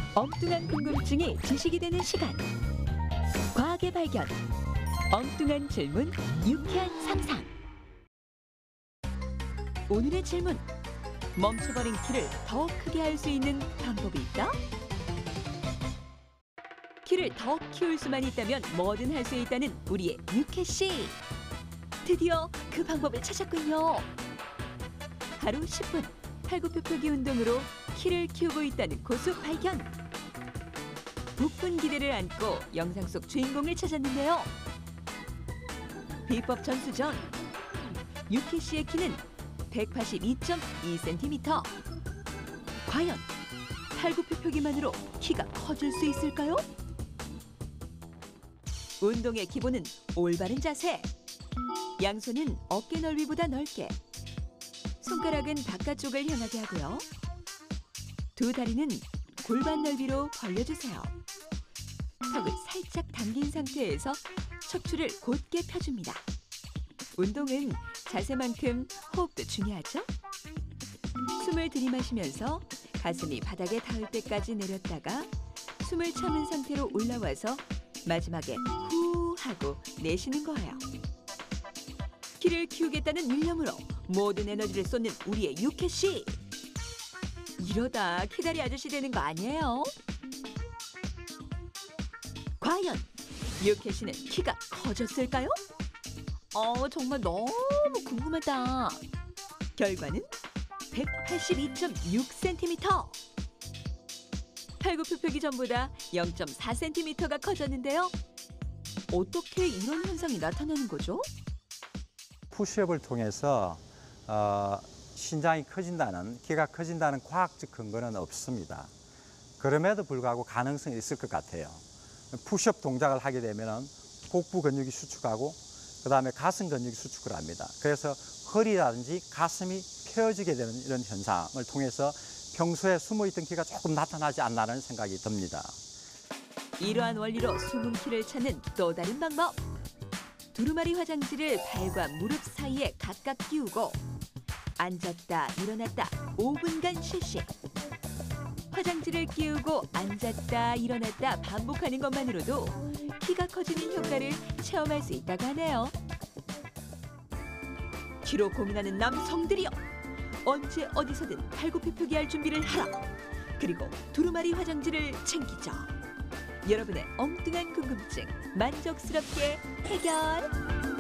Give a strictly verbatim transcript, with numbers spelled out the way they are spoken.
엉뚱한 궁금증이 지식이 되는 시간. 과학의 발견. 엉뚱한 질문, 유쾌한 상상. 오늘의 질문. 멈춰버린 키를 더 크게 할 수 있는 방법이 있다? 키를 더 키울 수만 있다면 뭐든 할 수 있다는 우리의 유캐 씨. 드디어 그 방법을 찾았군요. 하루 십 분 팔굽혀펴기 운동으로 키를 키우고 있다는 고수 발견. 북분 기대를 안고 영상 속 주인공을 찾았는데요. 비법 전수전. 유캐 씨의 키는 백팔십이 점 이 센티미터. 과연 팔굽혀펴기만으로 키가 커질 수 있을까요? 운동의 기본은 올바른 자세. 양손은 어깨 넓이보다 넓게, 손가락은 바깥쪽을 향하게 하고요. 두 다리는 골반 넓이로 벌려주세요. 턱을 살짝 당긴 상태에서 척추를 곧게 펴줍니다. 운동은 자세만큼 호흡도 중요하죠? 숨을 들이마시면서 가슴이 바닥에 닿을 때까지 내렸다가 숨을 참은 상태로 올라와서 마지막에 후 하고 내쉬는 거예요. 키를 키우겠다는 일념으로 모든 에너지를 쏟는 우리의 유캐 씨. 이러다 키다리 아저씨 되는 거 아니에요? 과연 유캐 씨는 키가 커졌을까요? 어, 정말 너무 궁금하다. 결과는 백팔십이 점 육 센티미터. 팔굽혀펴기 전보다 영 점 사 센티미터가 커졌는데요. 어떻게 이런 현상이 나타나는 거죠? 푸시업을 통해서 어, 신장이 커진다는, 키가 커진다는 과학적 근거는 없습니다. 그럼에도 불구하고 가능성이 있을 것 같아요. 푸시업 동작을 하게 되면 복부 근육이 수축하고 그 다음에 가슴 근육이 수축을 합니다. 그래서 허리라든지 가슴이 펴지게 되는 이런 현상을 통해서 평소에 숨어있던 키가 조금 나타나지 않나라는 생각이 듭니다. 이러한 원리로 숨은 키를 찾는 또 다른 방법. 두루마리 화장지를 발과 무릎 사이에 각각 끼우고 앉았다 일어났다 오 분간 실시. 화장지를 끼우고 앉았다 일어났다 반복하는 것만으로도 키가 커지는 효과를 체험할 수 있다고 하네요. 키로 고민하는 남성들이여, 언제 어디서든 팔굽혀펴기 할 준비를 하라. 그리고 두루마리 화장지를 챙기자. 여러분의 엉뚱한 궁금증 만족스럽게 해결.